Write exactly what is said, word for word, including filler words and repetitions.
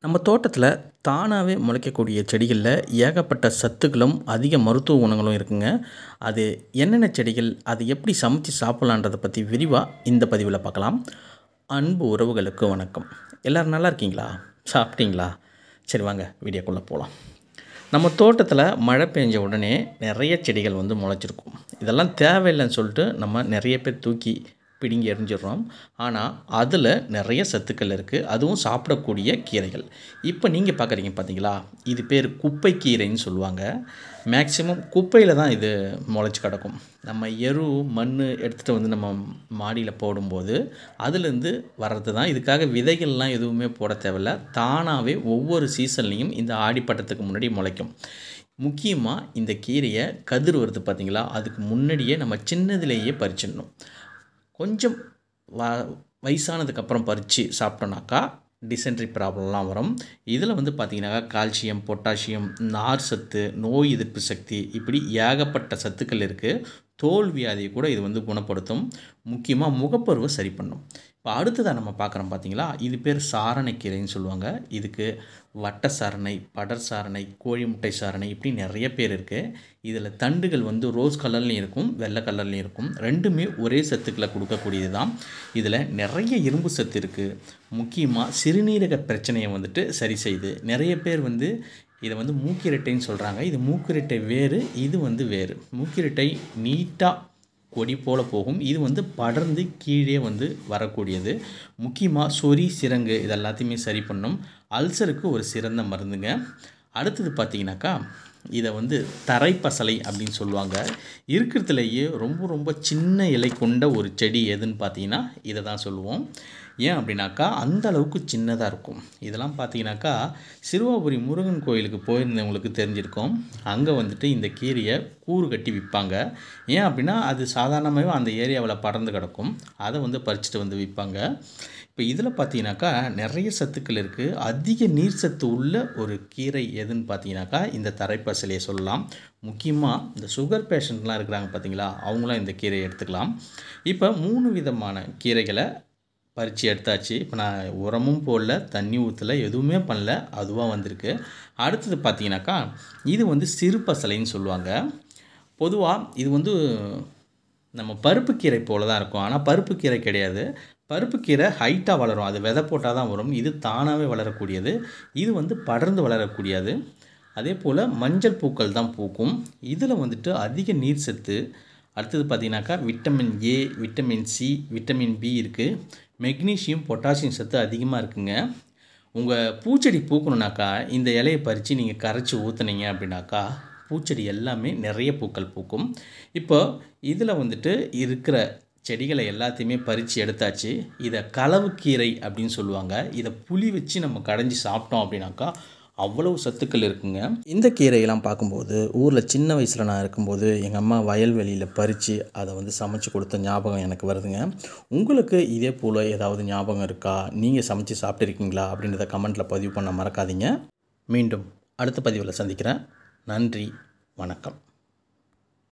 நம்ம தோட்டத்தில் தானாகவே முளைக்கக்கூடிய செடிகளில் ஏகப்பட்ட சத்துக்களும் அதிக மருத்துவ குணங்களும் இருக்குங்க. அது என்னென்ன செடிகள், அது எப்படி சமைச்சு சாப்பிட்லான்றதை பற்றி விரிவாக இந்த பதிவில் பார்க்கலாம். அன்பு உறவுகளுக்கு வணக்கம். எல்லோரும் நல்லா இருக்கீங்களா? சாப்பிட்டீங்களா? சரி, வாங்க வீடியோக்குள்ளே போகலாம். நம்ம தோட்டத்தில் மழை பெஞ்ச உடனே நிறைய செடிகள் வந்து முளைச்சிருக்கும். இதெல்லாம் தேவையில்லைன்னு சொல்லிட்டு நம்ம நிறைய பேர் தூக்கி பிடுங்கி எறிஞ்சிடுறோம். ஆனால் அதில் நிறைய சத்துக்கள் இருக்குது. அதுவும் சாப்பிடக்கூடிய கீரைகள். இப்போ நீங்கள் பார்க்குறீங்க பார்த்தீங்களா, இது பேர் குப்பை கீரைன்னு சொல்லுவாங்க. மேக்ஸிமம் குப்பையில் தான் இது முளைச்சி கிடக்கும். நம்ம எரு மண் எடுத்துகிட்டு வந்து நம்ம மாடியில் போடும்போது அதுலேருந்து வர்றது தான். இதுக்காக விதைகள்லாம் எதுவுமே போட தேவையில்ல. தானாகவே ஒவ்வொரு சீசன்லேயும் இந்த ஆடிப்பட்டத்துக்கு முன்னாடி முளைக்கும். முக்கியமாக இந்த கீரையை கதிர் வருது பார்த்திங்களா, அதுக்கு முன்னாடியே நம்ம சின்னதுலேயே பறிச்சிடணும். கொஞ்சம் வ வயசானதுக்கப்புறம் பறித்து சாப்பிட்டோன்னாக்கா டிசென்ட்ரி ப்ராப்ளம்லாம் வரும். இதில் வந்து பார்த்திங்கனாக்கா கால்சியம், பொட்டாசியம், நார் சத்து, நோய் எதிர்ப்பு சக்தி, இப்படி ஏகப்பட்ட சத்துக்கள் இருக்குது. தோல் வியாதியை கூட இது வந்து குணப்படுத்தும். முக்கியமாக முகப்பருவை சரி பண்ணும். இப்போ அடுத்ததாக நம்ம பார்க்குறோம் பார்த்திங்களா, இது பேர் சாரணைக்கீரைன்னு சொல்லுவாங்க. இதுக்கு வட்ட சாரணை, படர் சாரணை, கோழி முட்டை சாரணை, இப்படி நிறைய பேர் இருக்குது. இதில் தண்டுகள் வந்து ரோஸ் கலர்லேயும் இருக்கும், வெள்ளை கலர்லேயும் இருக்கும். ரெண்டுமே ஒரே சத்துக்களை கொடுக்கக்கூடியது தான். இதில் நிறைய இரும்பு சத்து இருக்குது. முக்கியமாக சிறுநீரக பிரச்சனையை வந்துட்டு சரி செய்யுது. நிறைய பேர் வந்து இதை வந்து மூக்கிரட்டைன்னு சொல்கிறாங்க. இது மூக்கிரட்டை வேறு, இது வந்து வேறு. மூக்கிரட்டை நீட்டாக கொடி போல் போகும். இது வந்து படர்ந்து கீழே வந்து வரக்கூடியது. முக்கியமாக சொறி, சிரங்கு இது எல்லாத்தையுமே சரி பண்ணும். அல்சருக்கு ஒரு சிறந்த மருந்துங்க. அடுத்தது பார்த்திங்கனாக்கா, இதை வந்து தரைப்பசலை அப்படின்னு சொல்லுவாங்க. இருக்கிறதுலையே ரொம்ப ரொம்ப சின்ன இலை கொண்ட ஒரு செடி எதுன்னு பார்த்தீங்கன்னா இதை தான் சொல்லுவோம். ஏன் அப்படின்னாக்கா அந்த அளவுக்கு சின்னதாக இருக்கும். இதெல்லாம் பார்த்தீங்கன்னாக்கா சிறுவாபுரி முருகன் கோயிலுக்கு போயிருந்தவங்களுக்கு தெரிஞ்சிருக்கும். அங்கே வந்துட்டு இந்த கீரையை கூறு கட்டி விற்பாங்க. ஏன் அப்படின்னா அது சாதாரணமாகவே அந்த ஏரியாவில் படர்ந்து கிடக்கும். அதை வந்து பறிச்சுட்டு வந்து விற்பாங்க. இப்போ இதில் பார்த்தீங்கன்னாக்கா நிறைய சத்துக்கள் இருக்குது. அதிக நீர் சத்து உள்ள ஒரு கீரை எதுன்னு பார்த்தீங்கன்னாக்கா இந்த தரைப்பசலையை சொல்லலாம். முக்கியமாக இந்த சுகர் பேஷண்ட்லாம் இருக்கிறாங்க பார்த்தீங்களா, அவங்களாம் இந்த கீரையை எடுத்துக்கலாம். இப்போ மூணு விதமான கீரைகளை பறித்து எடுத்தாச்சு. இப்போ நான் உரமும் போடல, தண்ணி ஊற்றலை, எதுவுமே பண்ணல, அதுவாக வந்திருக்கு. அடுத்தது பார்த்தீங்கன்னாக்கா இது வந்து சிறு பசலைன்னு சொல்லுவாங்க. பொதுவாக இது வந்து நம்ம பருப்பு கீரை போல் தான் இருக்கும். ஆனால் பருப்பு கீரை கிடையாது. பருப்பு கீரை ஹைட்டாக வளரும், அது விதை போட்டால் தான் வரும். இது தானாகவே வளரக்கூடியது. இது வந்து படர்ந்து வளரக்கூடியது. அதே போல் மஞ்சள் பூக்கள் தான் பூக்கும். இதில் வந்துட்டு அதிக நீர் சத்து. அடுத்தது பார்த்திங்கனாக்கா vitamin A, vitamin C, vitamin B இருக்குது. மெக்னீஷியம், பொட்டாசியம் சத்து அதிகமாக இருக்குங்க. உங்கள் பூச்செடி பூக்கணுன்னாக்கா இந்த இலையை பறித்து நீங்கள் கரைச்சி ஊற்றுனீங்க அப்படின்னாக்கா பூச்செடி எல்லாமே நிறைய பூக்கள் பூக்கும். இப்போ இதில் வந்துட்டு இருக்கிற செடிகளை எல்லாத்தையுமே பறித்து எடுத்தாச்சு. இதை களவுக்கீரை அப்படின்னு சொல்லுவாங்க. இதை புளி வச்சு நம்ம கடைஞ்சி சாப்பிட்டோம் அப்படின்னாக்கா அவ்வளவு சத்துக்கள் இருக்குங்க. இந்த கீரையெல்லாம் பார்க்கும்போது ஊரில் சின்ன வயசில் நான் இருக்கும்போது எங்கள் அம்மா வயல்வெளியில் பறித்து அதை வந்து சமைச்சு கொடுத்த ஞாபகம் எனக்கு வருதுங்க. உங்களுக்கு இதே போல் ஏதாவது ஞாபகம் இருக்கா? நீங்கள் சமைச்சு சாப்பிட்ருக்கீங்களா அப்படின்றத கமெண்ட்டில் பதிவு பண்ண மறக்காதீங்க. மீண்டும் அடுத்த பதிவில் சந்திக்கிறேன். நன்றி, வணக்கம்.